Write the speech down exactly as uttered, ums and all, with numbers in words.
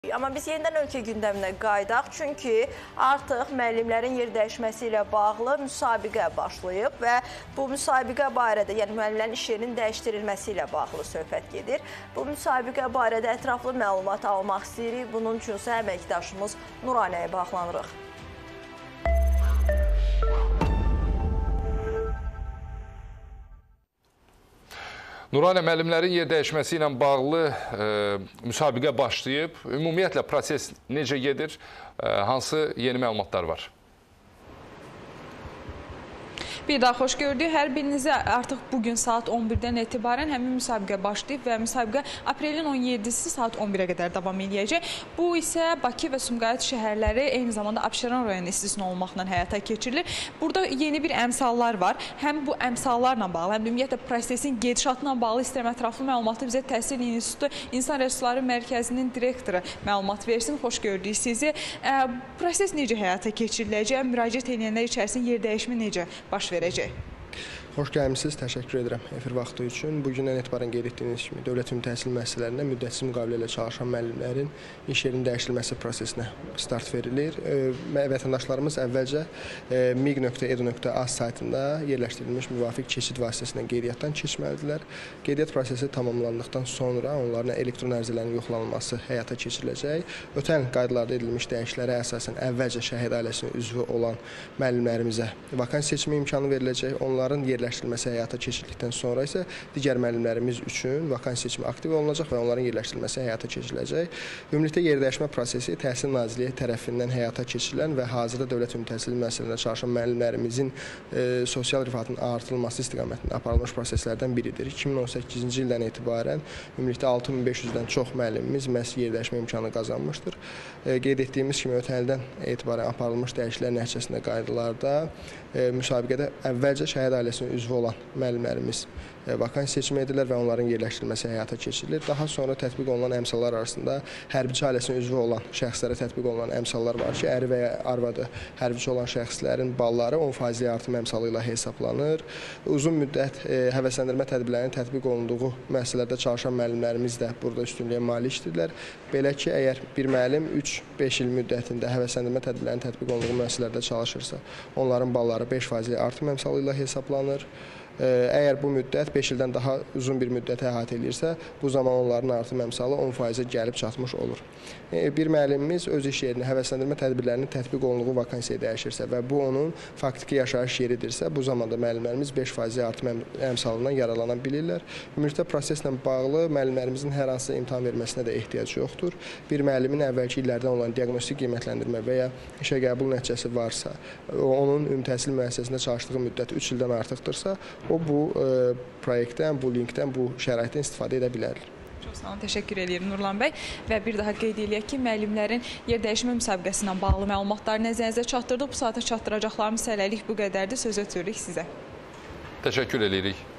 Amma biz yenidən ölkə gündəminə qaydaq, çünki artıq müəllimlərin yer dəyişməsi ilə bağlı müsabiqə başlayıb və bu müsabiqə barədə, yəni müəllimlərin iş yerinin dəyişdirilməsi ilə bağlı söhbət gedir. Bu müsabiqə barədə ətraflı məlumat almaq istəyirik. Bunun üçün isə əməkdaşımız Nuranəyə bağlanırıq. Nuranə, müəllimlərin yer dəyişməsi ilə bağlı e, müsabiqə başlayıb. Ümumiyyətlə proses necə gedir? E, hansı yeni məlumatlar var? Bir daha xoş gördük. Hər birinizə artıq bugün saat on birdən etibarən həmin müsabiqə başlayıb və müsabiqə aprelin on yeddisi saat on birə qədər davam edəcək. Bu isə Bakı və Sumqayıt şəhərləri, eyni zamanda Abşeron rayonu istisna olmaqla həyata keçirilir. Burada yeni bir əmsallar var. Həm bu əmsallarla bağlı, həm də ümumiyyətlə prosesin gedişatına bağlı istəyirəm ətraflı məlumatı bizə Təhsil İnstitutu İnsan Resursları Mərkəzinin direktoru məlumat versin. Xoş gördük sizi. Proses necə həyata keçiriləcək? Müraciət edənlər içərisində yer dəyişimi necə baş verəcək? Xoş gəlmişsiniz, təşəkkür edirəm efir vaxtı üçün. Bugündən etibarən qeyd etdiyiniz kimi Dövlət Ümumi Təhsil müəssisələrində müddətsiz müqavilə ilə çalışan müəllimlərin iş yerinin dəyişdirilməsi prosesinə start verilir. Vətəndaşlarımız əvvəlcə mig nöqtə edu nöqtə az saytında yerləşdirilmiş müvafiq keçid vasitəsilə qeydiyyatdan keçməlidirlər. Qeydiyyat prosesi tamamlandıqdan sonra onların elektron ərizələrin yoxlanılması həyata keçiriləcək. Ötən qaydalarda edilmiş dəyişikliklərə əsasən əvvəlcə şəhid ailəsinin üzvü olan müəllimlərimizə vakansiya seçimi imkanı veriləcək. Onların yer yerləşdirilməsi həyata keçirdikdən sonra isə digər müəllimlərimiz üçün vakansiya seçimi aktiv olunacaq və onların yerləşdirilməsi həyata keçiriləcək. Ümumilikdə yerdəyişmə prosesi Təhsil Nazirliyi tərəfindən həyata keçirilən və hazırda Dövlət Ümumi Təhsil müəssisələrində çalışan müəllimlərimizin e, sosial rifatının artırılması istiqamətində aparılmış proseslərdən biridir. iki min on səkkizinci ildən etibarən ümumilikdə altı min beş yüzdən çox müəllimimiz məhz yerdəyişmə imkanı qazanmışdır. E, qeyd etdiyimiz kimi ötən ildən etibarən aparılmış dəyişikliklər nəticəsində qaydalarda e, müsabiqədə əvvəlcə şəhid ailəsinin üzvü olan müəllimlərimiz vakansiya seçimi edirlər və onların yerləşdirilməsi həyata keçirilir. Daha sonra tətbiq olunan əmsallar arasında hərbiçi ailəsinin üzvü olan şəxslərə tətbiq olunan əmsallar var ki, əri və ya arvadı hərbiçi olan şəxslərin balları on faiz artım əmsalı ilə hesablanır. Uzun müddət e, həvəsləndirmə tədbirlərinin tətbiq olunduğu müəssisələrdə çalışan müəllimlərimiz də burada üstünlüyə malikdirlər. Belə ki, əgər bir müəllim üç beş il müddətində həvəsləndirmə tədbirlərinin tətbiq olunduğu müəssisələrdə çalışırsa, onların balları beş faiz artım əmsalı ilə hesablanır. Əgər bu müddət beş ildən daha uzun bir müddəti əhatə edirsə, bu zaman onların artım əmsalı on faizə gəlib çatmış olur. Bir müəllimimiz öz iş yerini həvəsləndirmə tədbirlərinin tətbiq olunduğu vakansiyaya dəyişirsə və bu onun faktiki yaşayış yeridirsə, bu zamanda müəllimlərimiz beş faiz artım əmsalından yararlana bilirlər. Ümumilikdə proseslə bağlı müəllimlərimizin hər hansı imtahan verməsinə də ehtiyac yoxdur. Bir müəllimin əvvəlki illərdən olan diaqnostik qiymətləndirmə və ya işə qəbul nəticəsi varsa, onun ümumi təhsil müəssisəsində çalışdığı müddət üç ildən artıqdırsa, o bu e, proyektdən, bu linkdən, bu şəraitdən istifadə edə bilər. Çox sağ olun, təşəkkür edirəm Nurlan bəy. Və bir daha qeyd edək ki, müəllimlərin yer dəyişmə müsabiqəsi ilə bağlı məlumatları nəzərinizə çatdırdıq. Bu saata çatdıracaqlarımız hələlik bu qədərdir. Söz ötürürük sizə. Təşəkkür edirik.